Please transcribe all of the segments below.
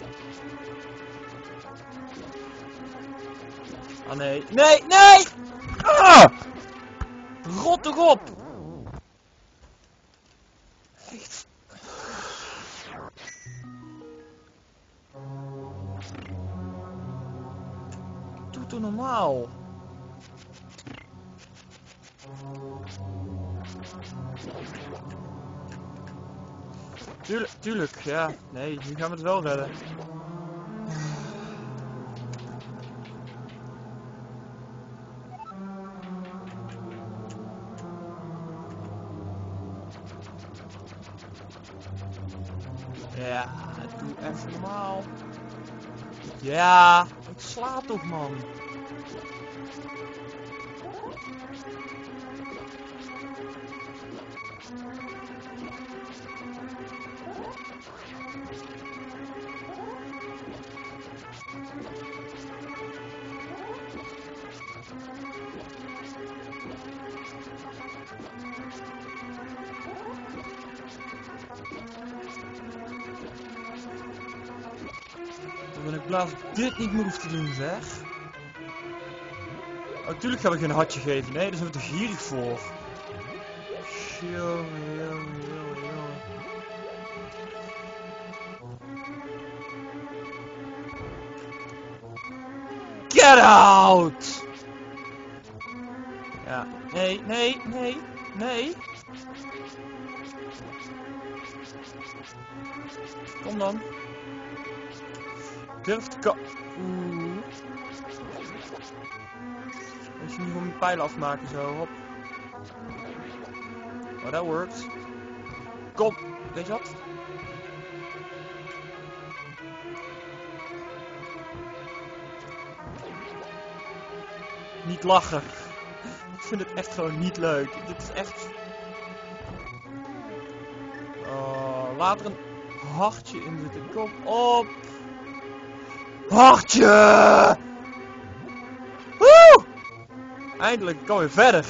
Ah nee, nee, nee! Ah! Rot toch op! Echt. Doe toch normaal. Tuurlijk, ja. Nee, nu gaan we het wel redden. Ja, doe even normaal. Ja, ik sla toch, man. Dan ben ik blij dat ik dit niet meer hoef te doen, zeg. Oh, natuurlijk gaan we geen hartje geven. Nee, daar zijn we te gierig voor. Jongen, jongen, jongen, jongen. Get out! Ja, nee, nee, nee, nee. Kom dan. Durf te ko... Oeh. Als je niet gewoon mijn pijlen afmaken zo, hop. Oh, that works. Kom, weet je wat? Niet lachen. Ik vind het echt gewoon niet leuk. Dit is echt... Oh, laat er een hartje in zitten. Kom op. Hartje! Woe! Eindelijk kan weer verder.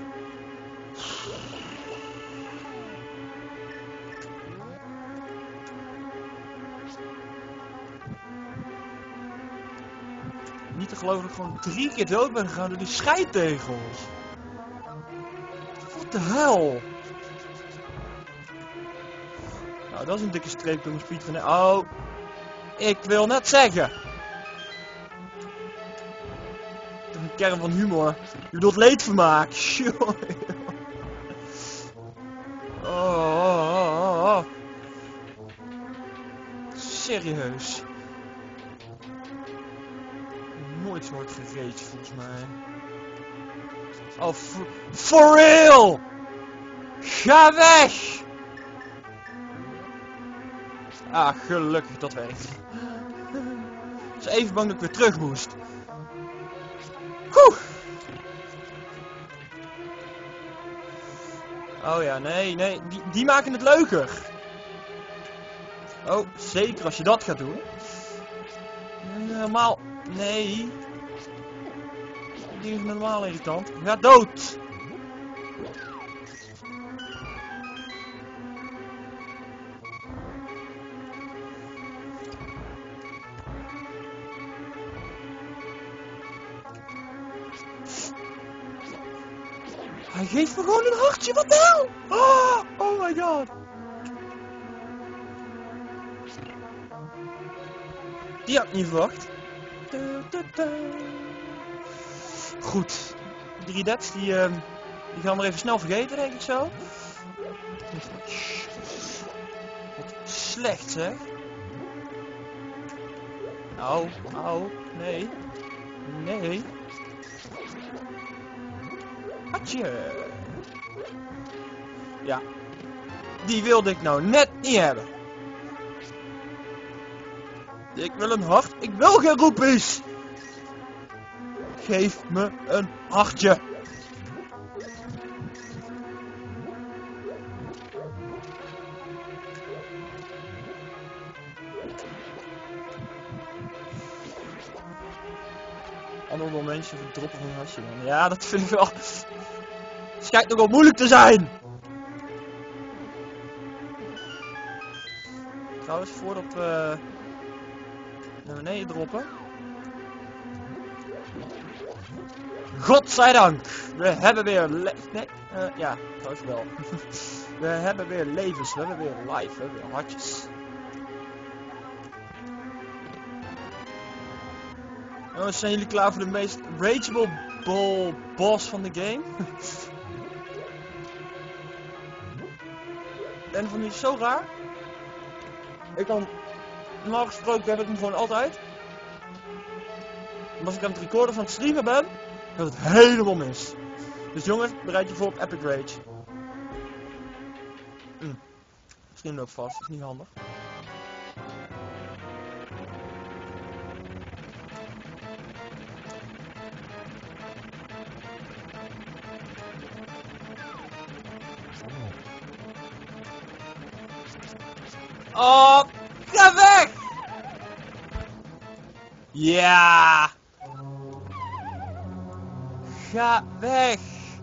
Niet te geloven dat ik gewoon 3 keer dood ben gegaan door die scheidtegels. Wat de hel? Nou, dat is een dikke streep door mijn speed van... Oh, ik wil net zeggen. Dat is een kern van humor. Je bedoelt leedvermaak. Oh. Serieus. Nooit zo hard geraged volgens mij. Oh, for real! Ga weg! Ah, gelukkig, dat werkt. Ik was even bang dat ik weer terug moest. Oh ja, nee, die maken het leuker. Oh, zeker als je dat gaat doen. Normaal, nee. Die is normaal irritant. Ga dood! Hij geeft me gewoon een hartje, wat de hel? Oh my god. Die had ik niet verwacht. Goed. 3 deaths, die gaan we even snel vergeten, denk ik zo. Wat slecht, zeg. Au, nee. Nee. Hatje. Ja. Die wilde ik nou net niet hebben. Ik wil een hart. Ik wil geen roepies. Geef me een hartje. Ander momentje voor het droppen van een hartje. Man. Ja, dat vind ik wel... Het schijnt nogal moeilijk te zijn. Trouwens, voordat we naar beneden droppen. Godzijdank! We hebben weer ja, trouwens wel. We hebben weer levens, we hebben weer life, we hebben weer hartjes. Oh, zijn jullie klaar voor de meest rageable boss van de game? En van die is zo raar. Ik kan, normaal gesproken heb ik hem gewoon altijd. Maar als ik aan het recorden van het streamen ben, gaat het helemaal mis. Dus jongens, bereid je voor op Epic Rage. Stream loopt vast, is niet handig. Oh, ga weg! Ja! Ga weg!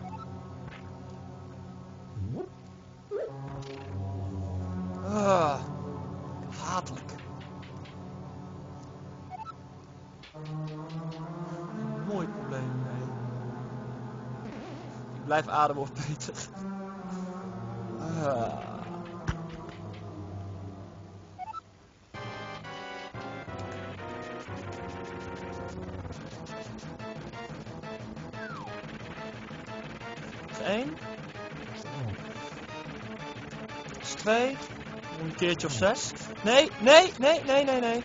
Hatelijk. Mooi probleem, nee. Ik blijf ademen of beter. Dat is 1. Dat is 2. Een keertje of 6. Nee, nee, nee, nee, nee, nee.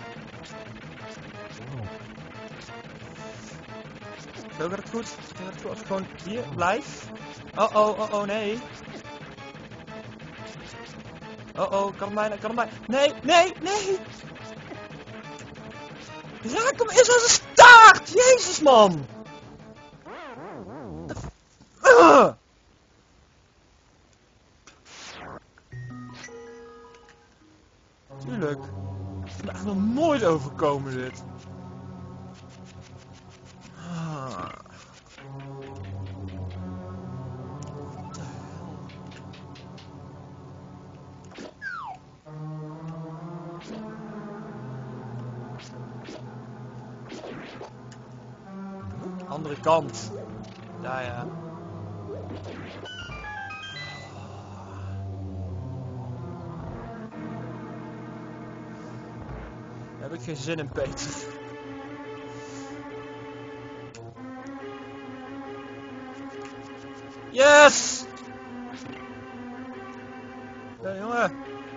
Zo gaat het goed. Zo gaat het goed. Als ik gewoon hier blijf. Oh, oh, oh, oh, nee. Oh, oh, kan het bijna. Nee, nee, nee. Raak hem eens aan zijn staart. Jezus, man. Tuurlijk. Het is me echt nog nooit overkomen dit. Wat de hel. Andere kant. Daar ja. Daar heb ik geen zin in, Peter. Yes! Ja, jongen.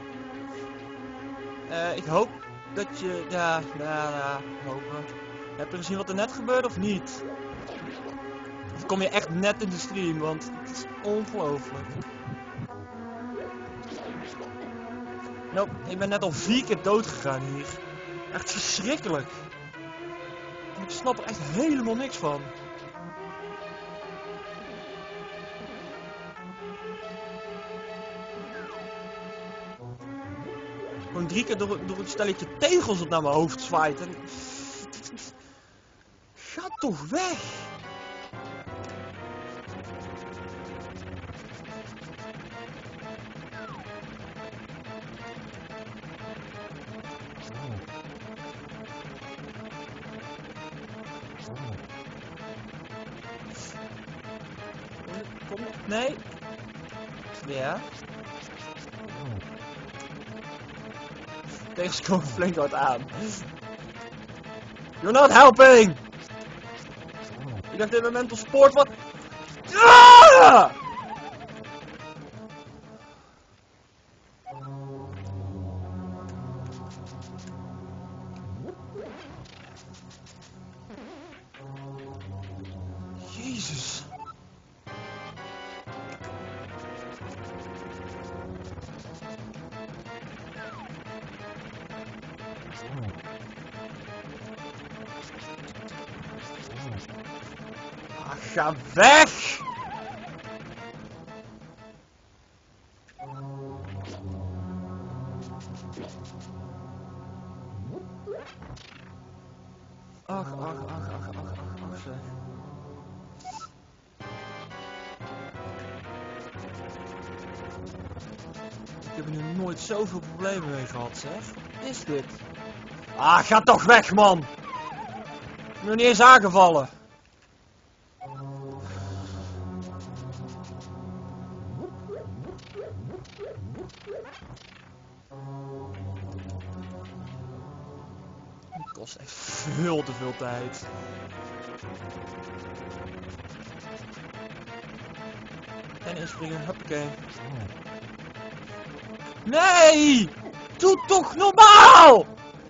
Ik hoop dat je... Ja, hopen. Heb je gezien wat er net gebeurde of niet? Of kom je echt net in de stream, want het is ongelooflijk. Nope, ik ben net al 4 keer dood gegaan hier. Echt verschrikkelijk. Ik snap er echt helemaal niks van. Gewoon 3 keer door het stelletje tegels dat naar mijn hoofd zwaait. En... Ga toch weg! Kom, nee. Ja. Tegels komen flink hard aan. You're not helping! Ik dacht dit moment op sport wat... Ah! Jezus. Ah, ga weg! Ach, zeg. Ik heb er nu nooit zoveel problemen mee gehad, zeg. Wat is dit? Ah, ga toch weg, man! Ik ben nog niet eens aangevallen. Het kost echt veel te veel tijd. En inspringen, hoppakee. Nee! Doe toch normaal!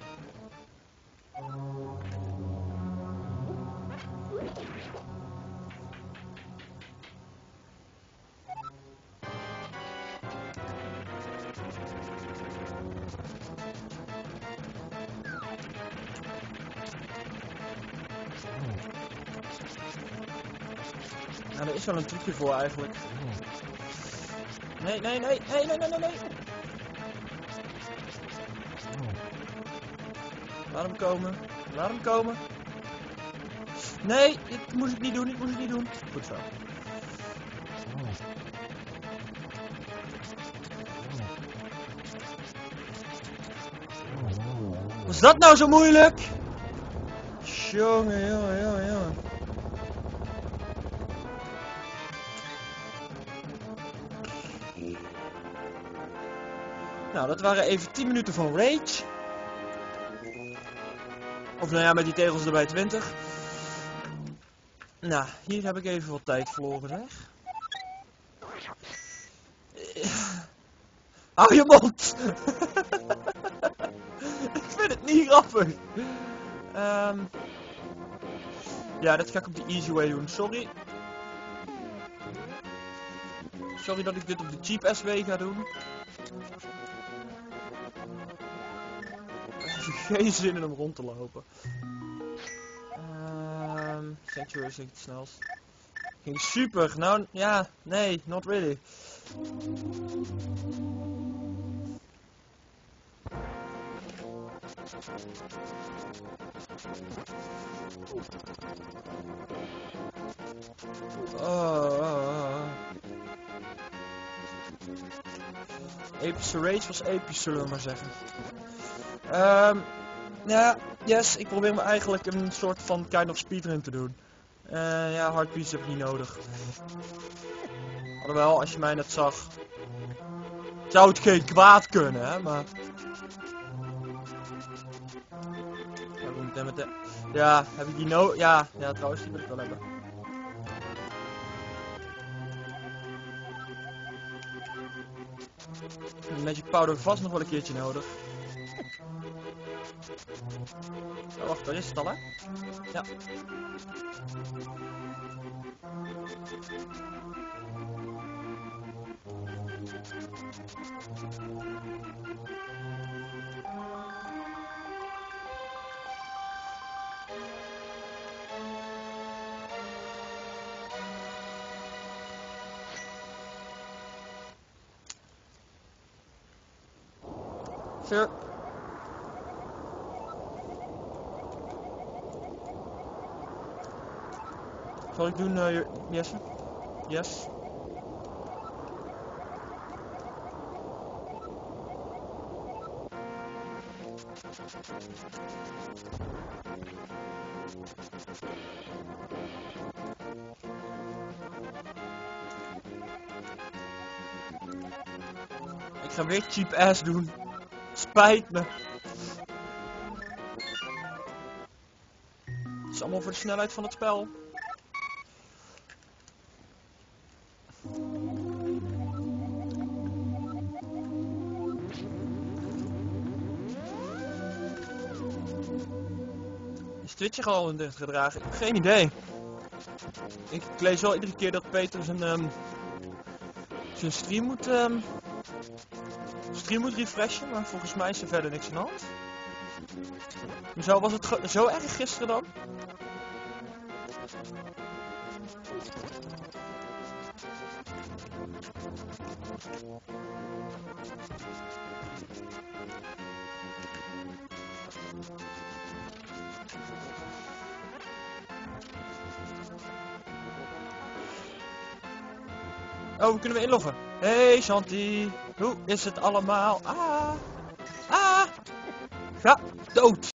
Nou, er is wel een trucje voor eigenlijk. Nee, nee, nee, nee, nee, nee, nee, nee. Laat hem komen. Laat hem komen. Nee, dit moest ik niet doen, dit moest ik niet doen. Goed zo. Was dat nou zo moeilijk? Jongen, jongen, jongen, jongen. Nou, dat waren even 10 minuten van Rage. Of nou ja, met die tegels erbij 20. Nou, hier heb ik even wat tijd verloren, zeg. Hou je mond! Ik vind het niet grappig. Ja, dat ga ik op de easy way doen. Sorry. Sorry dat ik dit op de cheap SW ga doen. Ik heb geen zin in om rond te lopen. Sanctuary is niet het snelst. Ging super. Nou, ja, nee, not really. Epische Rage was episch, zullen we maar zeggen. Ja, yes, ik probeer me eigenlijk een soort van kind of speedrun te doen. Ja, hardbeats heb ik niet nodig. Alhoewel, als je mij net zag, zou het geen kwaad kunnen, hè, maar... Ja, heb ik die nodig? Ja, trouwens, die wil ik wel hebben. Magic Powder vast nog wel een keertje nodig. Oh, wacht, daar is het al, hè? Ja. Sure. Zal ik doen, Jesse? Yes. Ik ga weer cheap ass doen. Spijt me. Het is allemaal voor de snelheid van het spel. Is Twitch al in dit gedragen? Ik heb geen idee. Ik lees wel iedere keer dat Peter zijn stream moet refreshen, maar volgens mij is er verder niks aan de hand. Zo was het zo erg gisteren dan? Oh, we kunnen we inloggen. Hey Shanti, hoe is het allemaal? Ga dood!